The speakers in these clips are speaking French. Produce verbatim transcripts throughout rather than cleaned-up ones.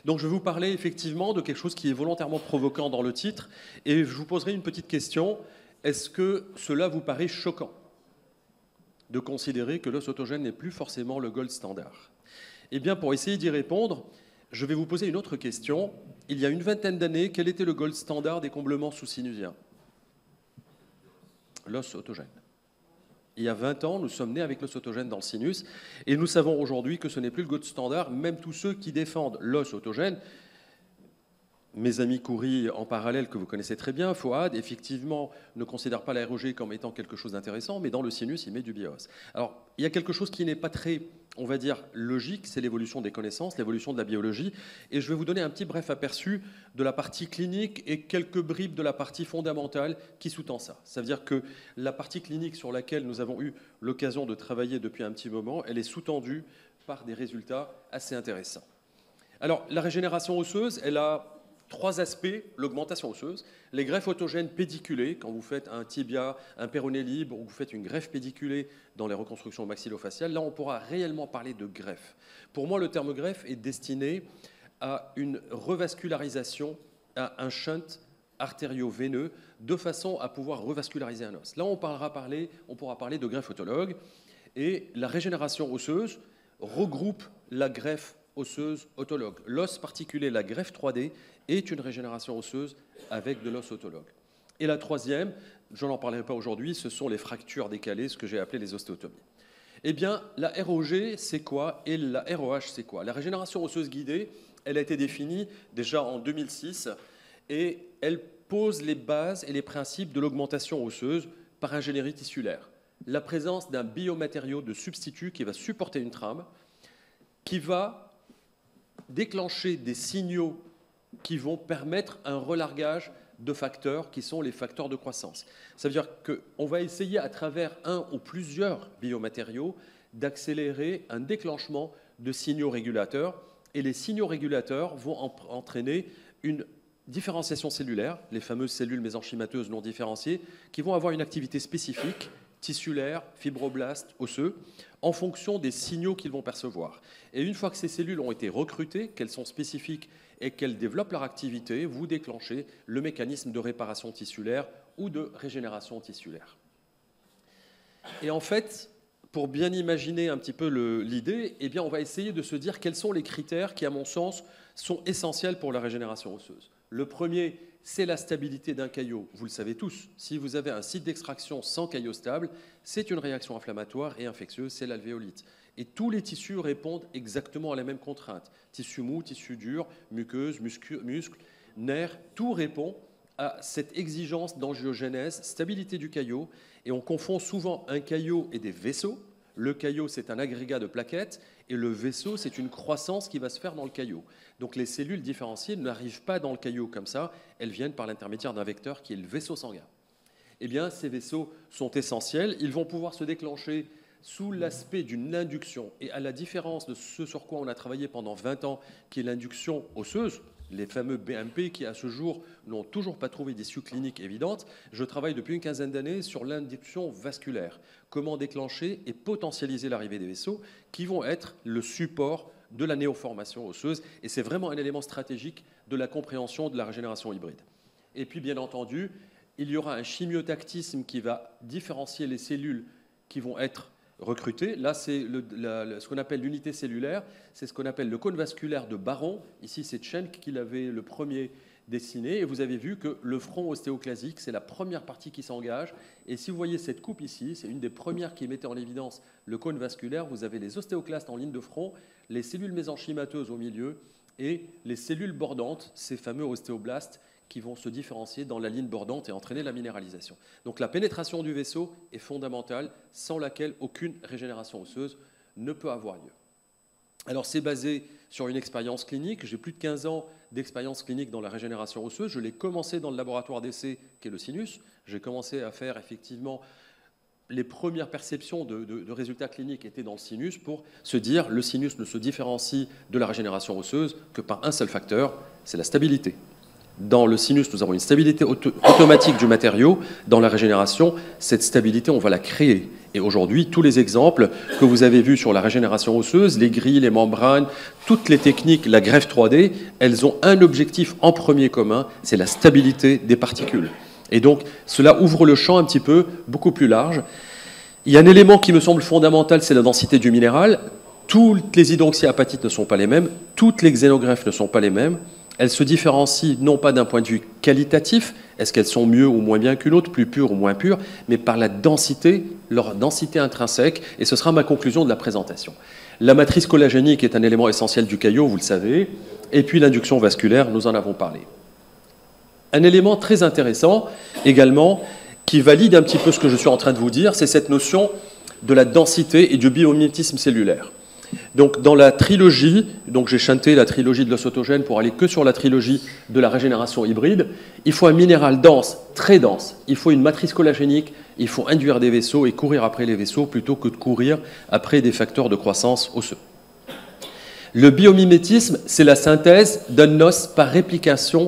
Donc je vais vous parler effectivement de quelque chose qui est volontairement provoquant dans le titre, et je vous poserai une petite question. Est-ce que cela vous paraît choquant de considérer que l'os autogène n'est plus forcément le gold standard? Eh bien, pour essayer d'y répondre, je vais vous poser une autre question. Il y a une vingtaine d'années, quel était le gold standard des comblements sous-sinusiens? L'os autogène. Il y a vingt ans, nous sommes nés avec l'os autogène dans le sinus, et nous savons aujourd'hui que ce n'est plus le gold standard. Même tous ceux qui défendent l'os autogène, mes amis Khoury en parallèle, que vous connaissez très bien, Fouad, effectivement, ne considère pas la R O G comme étant quelque chose d'intéressant, mais dans le sinus, il met du bios. Alors, il y a quelque chose qui n'est pas très, on va dire, logique, c'est l'évolution des connaissances, l'évolution de la biologie. Et je vais vous donner un petit bref aperçu de la partie clinique et quelques bribes de la partie fondamentale qui sous-tend ça. Ça veut dire que la partie clinique sur laquelle nous avons eu l'occasion de travailler depuis un petit moment, elle est sous-tendue par des résultats assez intéressants. Alors, la régénération osseuse, elle a trois aspects: l'augmentation osseuse, les greffes autogènes pédiculées, quand vous faites un tibia, un péroné libre, ou vous faites une greffe pédiculée dans les reconstructions maxillofaciales, là on pourra réellement parler de greffe. Pour moi, le terme greffe est destiné à une revascularisation, à un shunt artério-veineux, de façon à pouvoir revasculariser un os. Là on, parlera parler, on pourra parler de greffe autologue, et la régénération osseuse regroupe la greffe osseuse autologue. L'os particulé, la greffe trois D, est une régénération osseuse avec de l'os autologue. Et la troisième, je n'en parlerai pas aujourd'hui, ce sont les fractures décalées, ce que j'ai appelé les ostéotomies. Eh bien, la R O G, c'est quoi? Et la R O H, c'est quoi? La régénération osseuse guidée, elle a été définie déjà en deux mille six, et elle pose les bases et les principes de l'augmentation osseuse par ingénierie tissulaire. La présence d'un biomatériau de substitut qui va supporter une trame, qui va déclencher des signaux qui vont permettre un relargage de facteurs qui sont les facteurs de croissance. Ça veut dire qu'on va essayer à travers un ou plusieurs biomatériaux d'accélérer un déclenchement de signaux régulateurs, et les signaux régulateurs vont entraîner une différenciation cellulaire, les fameuses cellules mésenchymateuses non différenciées, qui vont avoir une activité spécifique, tissulaires, fibroblastes, osseux, en fonction des signaux qu'ils vont percevoir. Et une fois que ces cellules ont été recrutées, qu'elles sont spécifiques et qu'elles développent leur activité, vous déclenchez le mécanisme de réparation tissulaire ou de régénération tissulaire. Et en fait, pour bien imaginer un petit peu l'idée, eh bien, on va essayer de se dire quels sont les critères qui, à mon sens, sont essentiels pour la régénération osseuse. Le premier, c'est la stabilité d'un caillot. Vous le savez tous, si vous avez un site d'extraction sans caillot stable, c'est une réaction inflammatoire et infectieuse, c'est l'alvéolite. Et tous les tissus répondent exactement à la même contrainte. Tissu mou, tissu dur, muqueuse, muscles, nerfs, tout répond à cette exigence d'angiogénèse, stabilité du caillot. Et on confond souvent un caillot et des vaisseaux. Le caillot, c'est un agrégat de plaquettes, et le vaisseau, c'est une croissance qui va se faire dans le caillot. Donc les cellules différenciées n'arrivent pas dans le caillot comme ça, elles viennent par l'intermédiaire d'un vecteur qui est le vaisseau sanguin. Eh bien, ces vaisseaux sont essentiels, ils vont pouvoir se déclencher sous l'aspect d'une induction. Et à la différence de ce sur quoi on a travaillé pendant vingt ans, qui est l'induction osseuse, les fameux B M P qui, à ce jour, n'ont toujours pas trouvé d'issue clinique évidente, je travaille depuis une quinzaine d'années sur l'induction vasculaire. Comment déclencher et potentialiser l'arrivée des vaisseaux qui vont être le support de la néoformation osseuse. Et c'est vraiment un élément stratégique de la compréhension de la régénération hybride. Et puis, bien entendu, il y aura un chimiotactisme qui va différencier les cellules qui vont être recrutés. Là, c'est ce qu'on appelle l'unité cellulaire, c'est ce qu'on appelle le cône vasculaire de Baron. Ici, c'est Schenck qui l'avait le premier dessiné. Et vous avez vu que le front ostéoclasique, c'est la première partie qui s'engage. Et si vous voyez cette coupe ici, c'est une des premières qui mettait en évidence le cône vasculaire. Vous avez les ostéoclastes en ligne de front, les cellules mésenchymateuses au milieu et les cellules bordantes, ces fameux ostéoblastes, qui vont se différencier dans la ligne bordante et entraîner la minéralisation. Donc la pénétration du vaisseau est fondamentale, sans laquelle aucune régénération osseuse ne peut avoir lieu. Alors c'est basé sur une expérience clinique. J'ai plus de quinze ans d'expérience clinique dans la régénération osseuse. Je l'ai commencé dans le laboratoire d'essai qui est le sinus. J'ai commencé à faire effectivement les premières perceptions de, de, de résultats cliniques étaient dans le sinus pour se dire le sinus ne se différencie de la régénération osseuse que par un seul facteur, c'est la stabilité. Dans le sinus, nous avons une stabilité auto automatique du matériau. Dans la régénération, cette stabilité, on va la créer. Et aujourd'hui, tous les exemples que vous avez vus sur la régénération osseuse, les grilles, les membranes, toutes les techniques, la greffe trois D, elles ont un objectif en premier commun, c'est la stabilité des particules. Et donc, cela ouvre le champ un petit peu, beaucoup plus large. Il y a un élément qui me semble fondamental, c'est la densité du minéral. Toutes les hydroxyapatites ne sont pas les mêmes, toutes les xénogreffes ne sont pas les mêmes. Elles se différencient non pas d'un point de vue qualitatif, est-ce qu'elles sont mieux ou moins bien qu'une autre, plus pure ou moins pure, mais par la densité, leur densité intrinsèque, et ce sera ma conclusion de la présentation. La matrice collagénique est un élément essentiel du caillot, vous le savez, et puis l'induction vasculaire, nous en avons parlé. Un élément très intéressant également, qui valide un petit peu ce que je suis en train de vous dire, c'est cette notion de la densité et du biomimétisme cellulaire. Donc, dans la trilogie, donc j'ai chanté la trilogie de l'os autogène pour aller que sur la trilogie de la régénération hybride, il faut un minéral dense, très dense, il faut une matrice collagénique, il faut induire des vaisseaux et courir après les vaisseaux plutôt que de courir après des facteurs de croissance osseux. Le biomimétisme, c'est la synthèse d'un os par réplication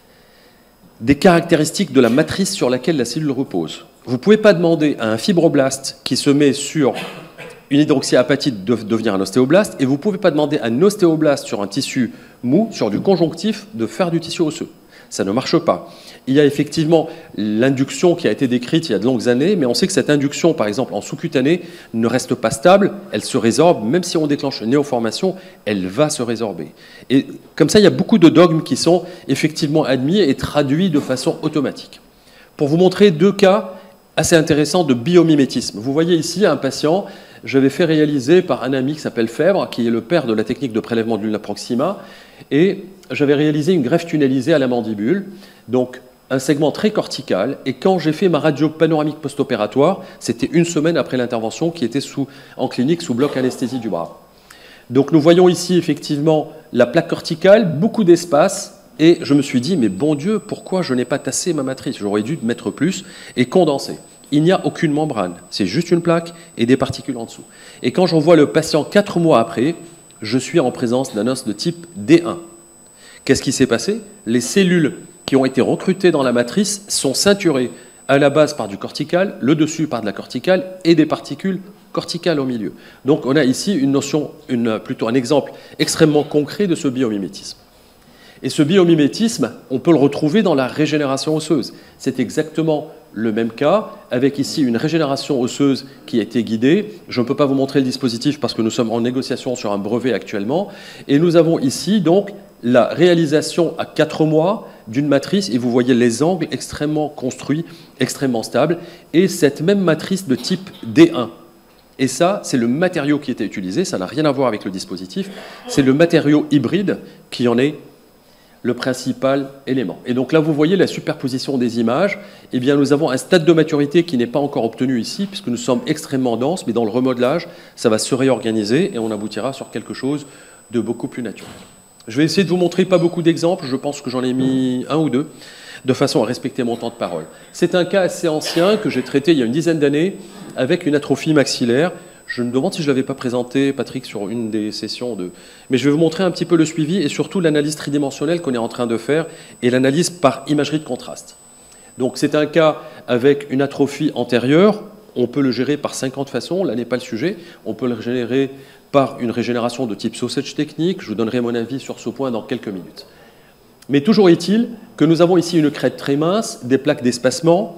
des caractéristiques de la matrice sur laquelle la cellule repose. Vous ne pouvez pas demander à un fibroblaste qui se met sur une hydroxyapatite de devenir un ostéoblaste, et vous ne pouvez pas demander à un ostéoblaste sur un tissu mou, sur du conjonctif, de faire du tissu osseux. Ça ne marche pas. Il y a effectivement l'induction qui a été décrite il y a de longues années, mais on sait que cette induction, par exemple en sous-cutané, ne reste pas stable, elle se résorbe, même si on déclenche une néoformation, elle va se résorber. Et comme ça, il y a beaucoup de dogmes qui sont effectivement admis et traduits de façon automatique. Pour vous montrer deux cas assez intéressants de biomimétisme. Vous voyez ici un patient, je l'ai fait réaliser par un ami qui s'appelle Fèvre, qui est le père de la technique de prélèvement de l'ulna proxima, et j'avais réalisé une greffe tunnelisée à la mandibule, donc un segment très cortical, et quand j'ai fait ma radio panoramique post-opératoire, c'était une semaine après l'intervention qui était sous, en clinique sous bloc anesthésie du bras. Donc nous voyons ici effectivement la plaque corticale, beaucoup d'espace, et je me suis dit, mais bon Dieu, pourquoi je n'ai pas tassé ma matrice? J'aurais dû mettre plus et condenser. Il n'y a aucune membrane, c'est juste une plaque et des particules en dessous. Et quand j'envoie le patient quatre mois après, je suis en présence d'un os de type D un. Qu'est-ce qui s'est passé? Les cellules qui ont été recrutées dans la matrice sont ceinturées à la base par du cortical, le dessus par de la corticale et des particules corticales au milieu. Donc on a ici une notion, une, plutôt un exemple extrêmement concret de ce biomimétisme. Et ce biomimétisme, on peut le retrouver dans la régénération osseuse. C'est exactement le même cas, avec ici une régénération osseuse qui a été guidée. Je ne peux pas vous montrer le dispositif parce que nous sommes en négociation sur un brevet actuellement. Et nous avons ici donc la réalisation à quatre mois d'une matrice, et vous voyez les angles extrêmement construits, extrêmement stables, et cette même matrice de type D un. Et ça, c'est le matériau qui était utilisé, ça n'a rien à voir avec le dispositif, c'est le matériau hybride qui en est le principal élément. Et donc là, vous voyez la superposition des images. Eh bien, nous avons un stade de maturité qui n'est pas encore obtenu ici, puisque nous sommes extrêmement denses, mais dans le remodelage, ça va se réorganiser et on aboutira sur quelque chose de beaucoup plus naturel. Je vais essayer de vous montrer pas beaucoup d'exemples, je pense que j'en ai mis un ou deux, de façon à respecter mon temps de parole. C'est un cas assez ancien que j'ai traité il y a une dizaine d'années avec une atrophie maxillaire. Je me demande si je ne l'avais pas présenté, Patrick, sur une des sessions de... Mais je vais vous montrer un petit peu le suivi et surtout l'analyse tridimensionnelle qu'on est en train de faire et l'analyse par imagerie de contraste. Donc c'est un cas avec une atrophie antérieure. On peut le gérer par cinquante façons, là n'est pas le sujet. On peut le gérer par une régénération de type sausage technique. Je vous donnerai mon avis sur ce point dans quelques minutes. Mais toujours est-il que nous avons ici une crête très mince, des plaques d'espacement,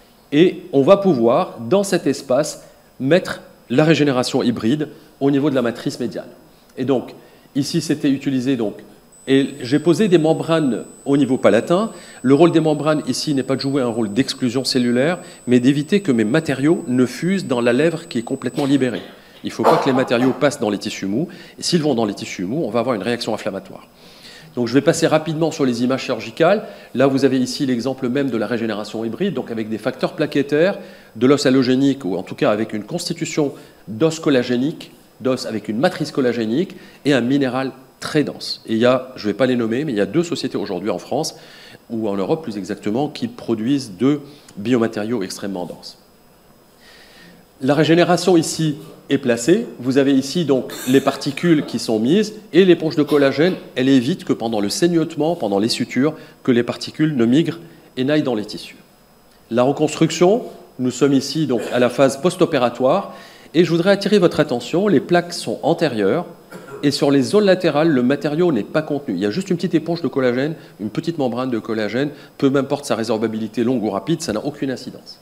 et on va pouvoir, dans cet espace, mettre la régénération hybride au niveau de la matrice médiane. Et donc, ici, c'était utilisé, donc, et j'ai posé des membranes au niveau palatin. Le rôle des membranes, ici, n'est pas de jouer un rôle d'exclusion cellulaire, mais d'éviter que mes matériaux ne fusent dans la lèvre qui est complètement libérée. Il ne faut pas que les matériaux passent dans les tissus mous, et s'ils vont dans les tissus mous, on va avoir une réaction inflammatoire. Donc je vais passer rapidement sur les images chirurgicales. Là, vous avez ici l'exemple même de la régénération hybride, donc avec des facteurs plaquettaires, de l'os allogénique, ou en tout cas avec une constitution d'os collagénique, d'os avec une matrice collagénique, et un minéral très dense. Et il y a, je ne vais pas les nommer, mais il y a deux sociétés aujourd'hui en France, ou en Europe plus exactement, qui produisent deux biomatériaux extrêmement denses. La régénération ici est placée. Vous avez ici donc les particules qui sont mises et l'éponge de collagène, elle évite que pendant le saignement, pendant les sutures, que les particules ne migrent et n'aillent dans les tissus. La reconstruction, nous sommes ici donc à la phase post-opératoire et je voudrais attirer votre attention, les plaques sont antérieures et sur les zones latérales, le matériau n'est pas contenu. Il y a juste une petite éponge de collagène, une petite membrane de collagène, peu m'importe sa résorbabilité longue ou rapide, ça n'a aucune incidence.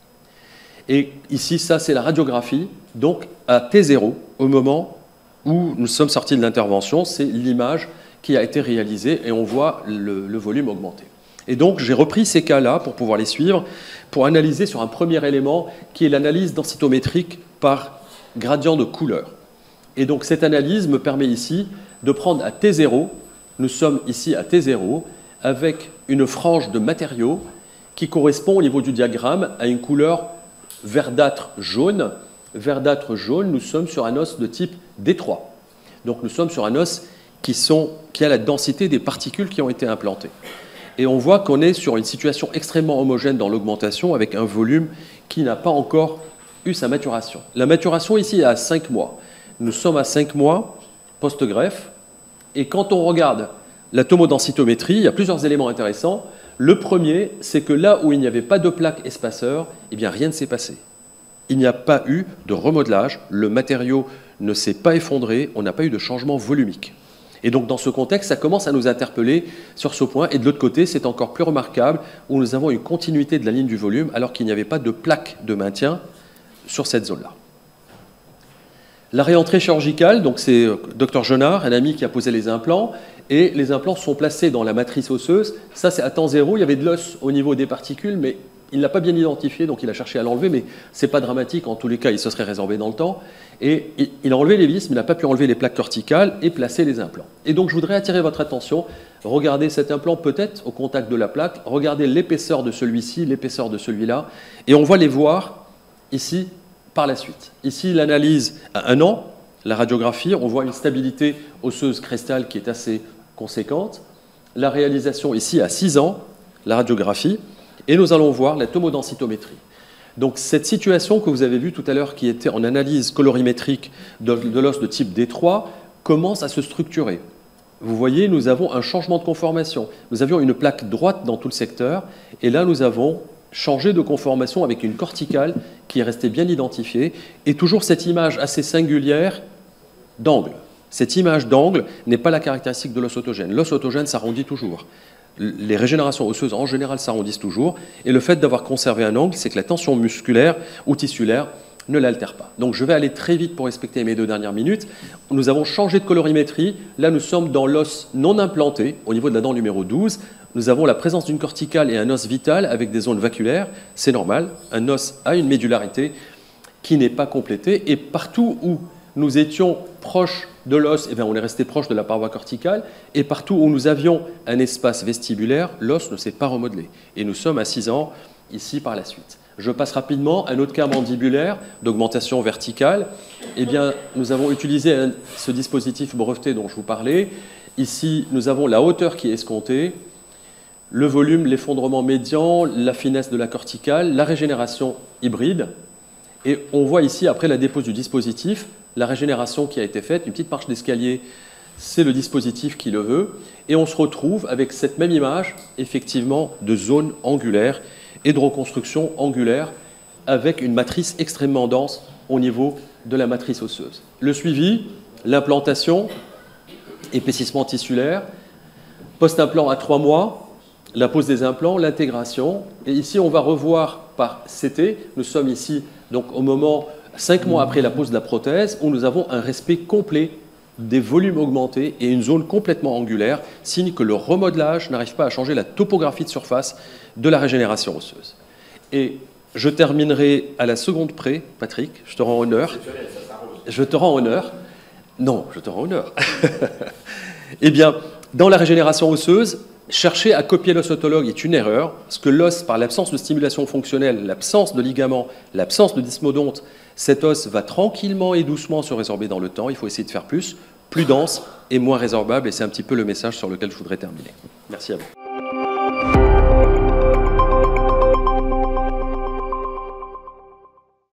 Et ici, ça, c'est la radiographie, donc à T zéro, au moment où nous sommes sortis de l'intervention, c'est l'image qui a été réalisée et on voit le, le volume augmenter. Et donc, j'ai repris ces cas-là pour pouvoir les suivre, pour analyser sur un premier élément qui est l'analyse densitométrique par gradient de couleur. Et donc, cette analyse me permet ici de prendre à T zéro, nous sommes ici à T zéro, avec une frange de matériaux qui correspond au niveau du diagramme à une couleur verdâtre jaune. Verdâtre jaune, nous sommes sur un os de type D trois. Donc nous sommes sur un os qui, sont, qui a la densité des particules qui ont été implantées. Et on voit qu'on est sur une situation extrêmement homogène dans l'augmentation avec un volume qui n'a pas encore eu sa maturation. La maturation ici est à cinq mois. Nous sommes à cinq mois post-greffe. Et quand on regarde la tomodensitométrie, il y a plusieurs éléments intéressants. Le premier, c'est que là où il n'y avait pas de plaque espaceur, eh bien rien ne s'est passé. Il n'y a pas eu de remodelage, le matériau ne s'est pas effondré, on n'a pas eu de changement volumique. Et donc dans ce contexte, ça commence à nous interpeller sur ce point. Et de l'autre côté, c'est encore plus remarquable, où nous avons une continuité de la ligne du volume, alors qu'il n'y avait pas de plaque de maintien sur cette zone-là. La réentrée chirurgicale, donc c'est docteur Jonard, un ami qui a posé les implants, et les implants sont placés dans la matrice osseuse. Ça, c'est à temps zéro. Il y avait de l'os au niveau des particules, mais il ne l'a pas bien identifié, donc il a cherché à l'enlever, mais ce n'est pas dramatique. En tous les cas, il se serait résorbé dans le temps. Et il a enlevé les vis, mais il n'a pas pu enlever les plaques corticales et placer les implants. Et donc, je voudrais attirer votre attention. Regardez cet implant peut-être au contact de la plaque. Regardez l'épaisseur de celui-ci, l'épaisseur de celui-là. Et on va les voir ici par la suite. Ici, l'analyse à un an, la radiographie, on voit une stabilité osseuse cristal qui est assez conséquente. La réalisation ici à six ans, la radiographie, et nous allons voir la tomodensitométrie. Donc cette situation que vous avez vue tout à l'heure qui était en analyse colorimétrique de, de l'os de type D trois commence à se structurer. Vous voyez, nous avons un changement de conformation. Nous avions une plaque droite dans tout le secteur, et là nous avons changé de conformation avec une corticale qui est restée bien identifiée, et toujours cette image assez singulière d'angle. Cette image d'angle n'est pas la caractéristique de l'os autogène. L'os autogène s'arrondit toujours. Les régénérations osseuses, en général, s'arrondissent toujours. Et le fait d'avoir conservé un angle, c'est que la tension musculaire ou tissulaire ne l'altère pas. Donc je vais aller très vite pour respecter mes deux dernières minutes. Nous avons changé de colorimétrie. Là, nous sommes dans l'os non implanté, au niveau de la dent numéro douze. Nous avons la présence d'une corticale et un os vital avec des zones vaculaires. C'est normal. Un os a une médullarité qui n'est pas complétée. Et partout où nous étions proches de l'os, eh bien, on est resté proche de la paroi corticale, et partout où nous avions un espace vestibulaire, l'os ne s'est pas remodelé. Et nous sommes à six ans, ici, par la suite. Je passe rapidement. Un autre cas mandibulaire d'augmentation verticale. Eh bien, nous avons utilisé un, ce dispositif breveté dont je vous parlais. Ici, nous avons la hauteur qui est escomptée, le volume, l'effondrement médian, la finesse de la corticale, la régénération hybride. Et on voit ici, après la dépose du dispositif, la régénération qui a été faite, une petite marche d'escalier, c'est le dispositif qui le veut. Et on se retrouve avec cette même image, effectivement, de zone angulaire et de reconstruction angulaire avec une matrice extrêmement dense au niveau de la matrice osseuse. Le suivi, l'implantation, épaississement tissulaire, post-implant à trois mois, la pose des implants, l'intégration. Et ici, on va revoir par C T, nous sommes ici donc au moment, cinq mois après la pose de la prothèse, où nous avons un respect complet des volumes augmentés et une zone complètement angulaire, signe que le remodelage n'arrive pas à changer la topographie de surface de la régénération osseuse. Et je terminerai à la seconde près, Patrick, je te rends honneur. Je te rends honneur. Non, je te rends honneur. Eh bien, dans la régénération osseuse, chercher à copier l'os autologue est une erreur, parce que l'os, par l'absence de stimulation fonctionnelle, l'absence de ligaments, l'absence de dysmodonte, cet os va tranquillement et doucement se résorber dans le temps. Il faut essayer de faire plus, plus dense et moins résorbable, et c'est un petit peu le message sur lequel je voudrais terminer. Merci à vous.